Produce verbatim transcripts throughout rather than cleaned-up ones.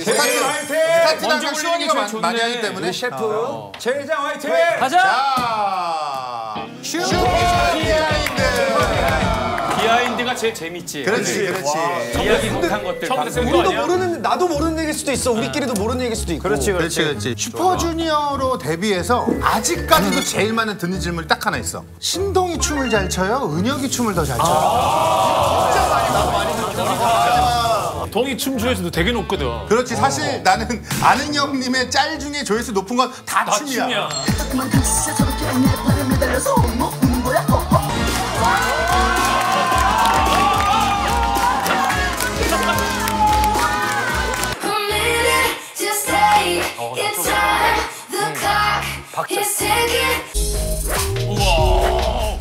스타트 화이팅! 스타트는 먼저 항상 시원이가 올리는 게 많이 좋네. 하기 때문에 셰프 제장 화이팅! 가자. 자 슈퍼 비하인드. 비하인드가 제일 재밌지. 그렇지 그렇지. 이야기 못한 것들. 처음 듣는 거 아니야? 모르는 나도 모르는 얘기일 수도 있어. 우리끼리도 모르는 얘기일 수도 있고. 그렇지 그렇지 그렇지. 슈퍼주니어로 데뷔해서 아직까지도 제일 많은 듣는 질문이 딱 하나 있어. 신동이 춤을 잘 춰요? 은혁이 춤을 더 잘 춰요? 진짜 많이 나도 많이 듣잖아. 동이 춤 조회수도 되게 높거든. 그렇지 사실 나는 아는 형님의 짤 중에 조회수 높은 건 다 춤이야. 춤이야. 우와.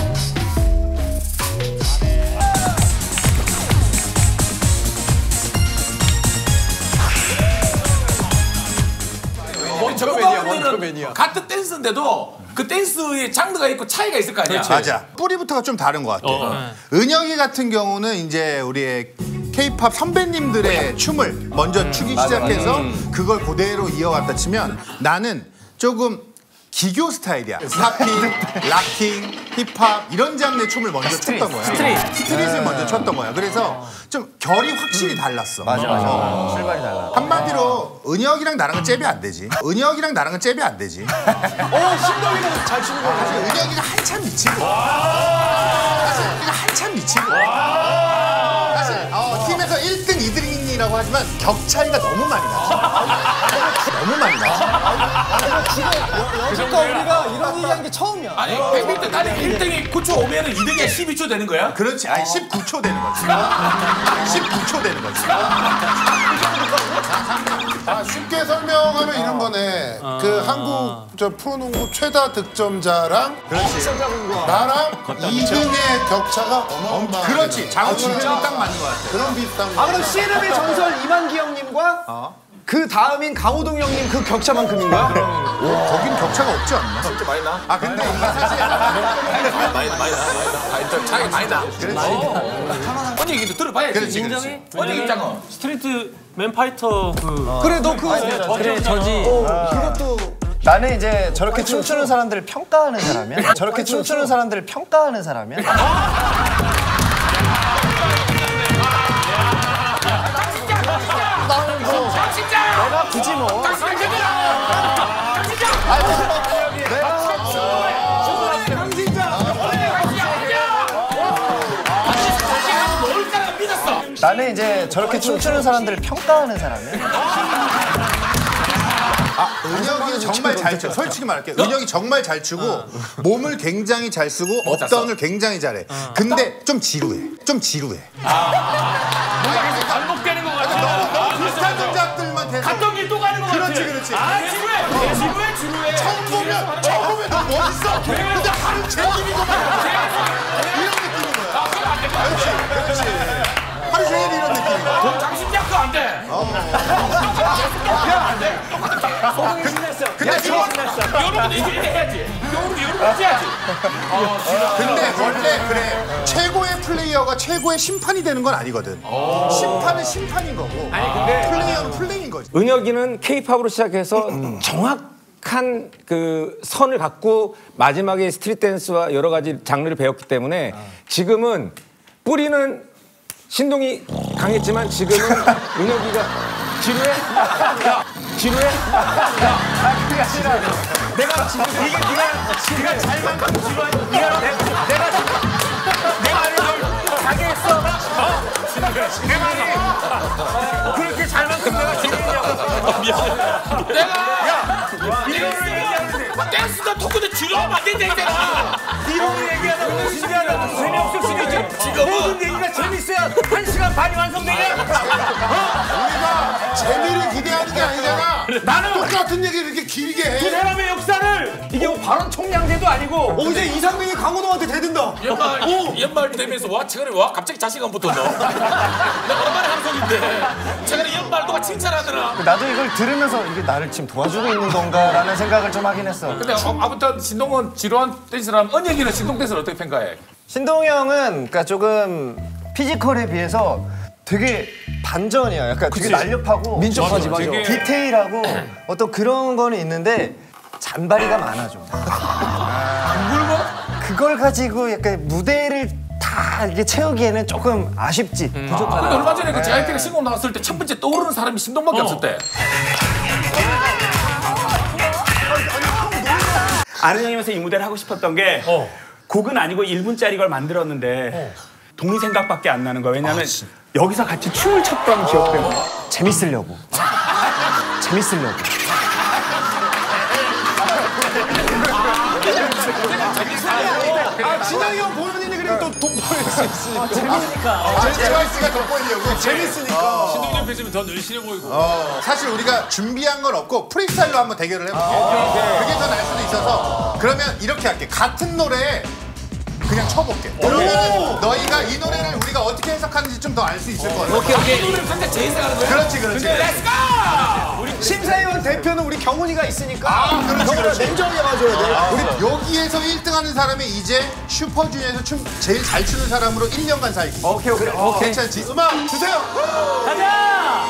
전문가분들은 같은 댄스인데도 그 댄스의 장르가 있고 차이가 있을 거 아니야. 맞아. 뿌리부터가 좀 다른 것 같아. 어. 은혁이 같은 경우는 이제 우리의 K-팝 선배님들의 춤을 먼저 추기 시작해서 그걸 그대로 이어갔다 치면 나는 조금 기교 스타일이야. 팝핑, 락킹, 힙합 이런 장르의 춤을 먼저 췄던 거야. 스트릿. 스트릿을 먼저 췄던 거야. 그래서 좀 결이 확실히 달랐어. 맞아 맞아. 출발이 달라. 한마디로 은혁이랑 나랑은 잽이 안 되지. 은혁이랑 나랑은 잽이 안 되지. 어 신동이는 잘 추는 거 사실 은혁이가 한참 미치고 사실 은혁이가 한참 미치고 사실 어, 팀에서 일 등, 이 등이라고 하지만 격 차이가 너무 많이 나. 너무 많이 나. 그러니까 우리가 이런 얘기하는 게 처음이야. 아니 백 미터 달리기 일 등이 구 초 오면은 이 등이 십이 초 되는 거야? 그렇지. 아니 십구 초 되는 거지. 십구 초 되는 거지. 아, 쉽게 설명하면 이런 거네. 그 한국 저 프로농구 최다 득점자랑 나랑 이 등의 격차가 어마어마해. 그렇지. 장훈이는 딱 맞는 것 같아. 그런 비슷한 거. 아 그럼 씨름의 전설 이만기 형님과 그 다음인 강호동 형님 그 격차만큼인 거야? 거긴 격차가 없지 않나? 진짜 많이 나? 아 근데 이게 사실 많이 나, 많이 나, 많이 나. 차이 많이 나. 언니 얘기도 들어봐야지. 그렇지, 그렇지. 언니 입장은. 스트리트 맨파이터 그. 그래 너 그 그래 저지. 어, 그것도 나는 이제 저렇게 춤추는 사람들을 평가하는 사람이야. 저렇게 춤추는 사람들을 평가하는 사람이야. 내가 굳이 뭐 나는 이제 저렇게 춤추는 사람들을 평가하는 사람이야. 아, 은혁이는 정말 잘 춰. 솔직히 말할게. 은혁이 정말 잘 추고 몸을 굉장히 잘 쓰고 업다운을 굉장히 잘해. 근데 좀 지루해. 좀 지루해. 뭔가 반복되는 것 같아. 너무 비슷한 동작들만 계속. 갔던 길 또 가는 것 같아. 그렇지, 그렇지. 아 지루해. 지루해 지루해. 처음 보면 처음 보면 너 멋있어. 근데 하루 종일 이거 봐. 이런 느낌인 거야. 그렇지, 그렇지. 하루 종일 이런 느낌이야. 장신장도 안 돼. 안 돼. 소동이 신났어. 근데 지금 여러분 이제 해야지. 여러분 여러분 해야지. 근데 원래 그래 최고의 플레이어가 최고의 심판이 되는 건 아니거든. 심판은 심판인 거고. 아니 근데 플레이어는 플레이인 거지. 은혁이는 케이팝으로 시작해서 정확한 그 선을 갖고 마지막에 스트릿 댄스와 여러 가지 장르를 배웠기 때문에 지금은 뿌리는 신동이 강했지만 지금은 은혁이가 지루해? 야, 지루해? 야, 그게 아니라 내가 지금 이게 네가 네가 잘만 지루한 네가 내가 내가 내가 아니 널 가게 했어. 어? 내 말이 그렇게 잘만큼 내가 지루했냐고. 미안해. 내가 야 이거를 얘기하는데 댄스가 토크도 지루하면 안 된다잖아. 이거를 얘기하다가 진지하다고 재미없을 수도 있지. 지금 모든 얘기가 재밌어야 한 시간 반이 완성되냐? 우리가 재미를 기대하는 게 아니잖아. 나는 똑같은 얘기를 이렇게 길게 해. 그 사람의 역사를 이게 뭐 발언 총량제도 아니고 어 이제 이상민이 강호동한테 대든다. 연말 연말 되면서 와 최근에 와 갑자기 자신감 붙었노. 내가 오랜만에 한 소리인데 최근에 연말 누가 칭찬하더라. 나도 이걸 들으면서 이게 나를 지금 도와주고 있는 건가라는 생각을 좀 하긴 했어. 근데 어, 아무튼 신동은 지루한 댄스라면 언혁이는 신동 댄스를 어떻게 평가해? 신동이 형은 그러니까 조금 피지컬에 비해서 되게 반전이야. 약간 되게 날렵하고 민첩하지, 맞아. 되게- 디테일하고 어떤 그런 거는 있는데 잔바리가 많아 좀. 그걸 가지고 약간 무대를 다 이게 채우기에는 조금 아쉽지. 부족하다. 근데 얼마 전에 그 제이아이피가 신곡 나왔을 때 첫 번째 떠오르는 사람이 신동밖에 없을 때. 아는 형님에서 이 무대를 하고 싶었던 게 곡은 아니고 일 분짜리 걸 만들었는데 동의 생각밖에 안 나는 거야. 왜냐면 여기서 같이 춤을 췄던 기억 때문에. 재밌으려고. 재밌으려고. 아, 진영이 형 보는 일이 그리고 또 돋보일 수 있으니까. 아, 제이와이씨가 돋보이려고. 재밌으니까. 신동엽 팬이면 더 늘씬해 보이고. 어, 사실 우리가 준비한 건 없고 프리스타일로 한번 대결을 해볼게. 그게 더 나을 수도 있어서 그러면 이렇게 할게. 같은 노래 그냥 쳐볼게. 그러면 너희가 이 노래를 우리가 어떻게 해석하는지 좀 더 알 수 있을 것 같아. 오케이 오케이. 이 노래를 각자 제이스가 하는 거야. 그렇지 그렇지. 렛츠 고! 우리 심사위원 대표는 우리 경훈이가 있으니까 아, 그렇지, 경훈아 그렇지. 냉정하게 봐줘야 돼. 우리 여기에서 일 등 하는 사람이 이제 슈퍼주니어에서 춤 제일 잘 추는 사람으로 일 년간 살기. 오케이 오케이. 어, 괜찮지? 음악 주세요. 가자!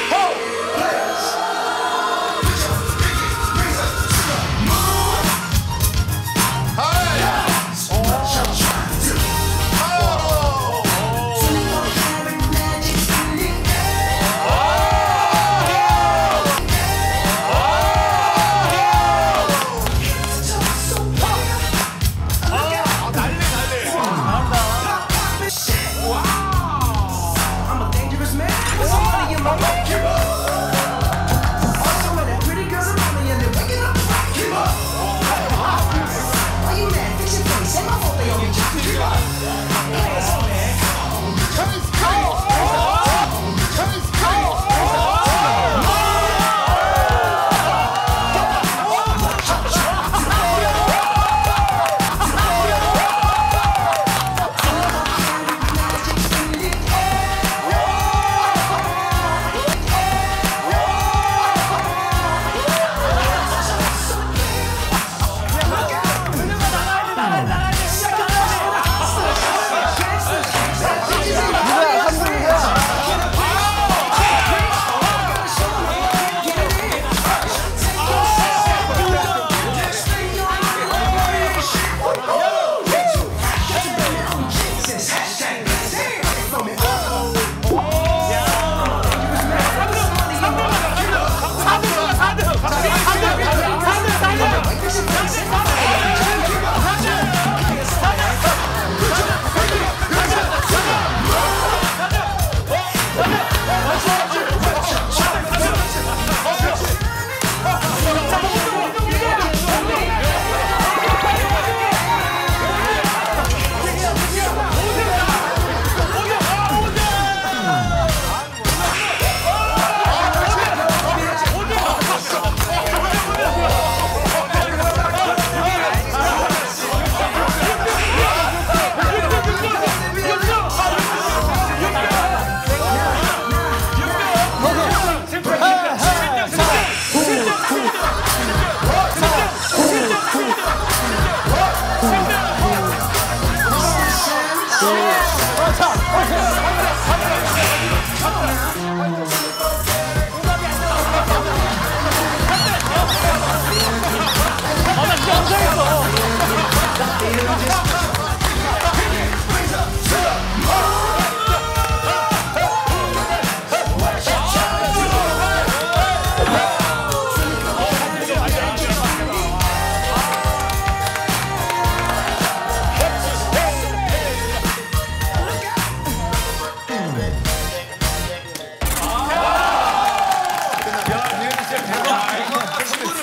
친구들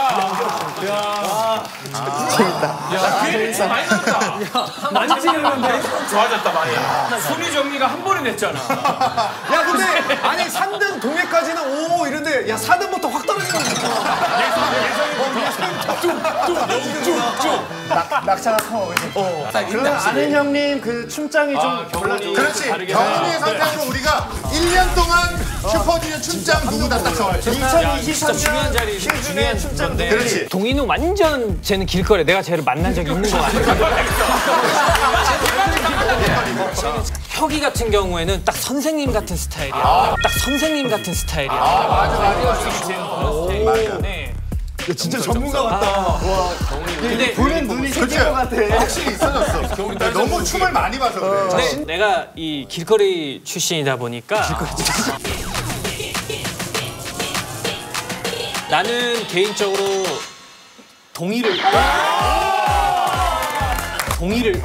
가리기가. 재밌다. 야, 기회를 좀 많이 났다. 많이 찍었는데 좋아졌다 많이. 순위 정리가 한 번에 됐잖아. 야 근데 아니 삼 등 동해까지는 오 이런데 야 사 등부터 확 떨어지는 거야. 낙차가 커. 그러면 아는 형님 그 춤장이 좀 경훈이 그렇지. 경훈이의 선택으로 우리가 일 년 동안 슈퍼주니어 춤장 누구다 딱 정해. 이천이십삼 중요한 자리 중요한 건데. 그렇지. 동인은 완전 쟤는 길거리야. 내가 쟤를 만난 적이 있는 거 같아. 혁이 같은 경우에는 딱 선생님 같은 스타일이야. 딱 선생님 같은 스타일이야. 맞아 맞아. 네. 진짜 전문가 같다. 근데 보는 눈이 생긴 것 같아. 확실히 있어졌어. 너무 춤을 많이 봐서 그래. 근데 내가 이 길거리 출신이다 보니까 나는 개인적으로 동의를 동의를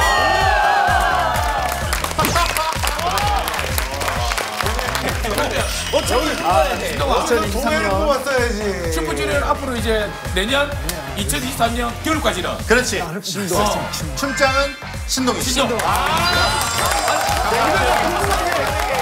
동해를 뽑았어야지. 슈퍼주니어는 앞으로 이제 내년 이천이십삼 년 겨울까지는 그렇지. 춤장은 신동이. 신동. 아,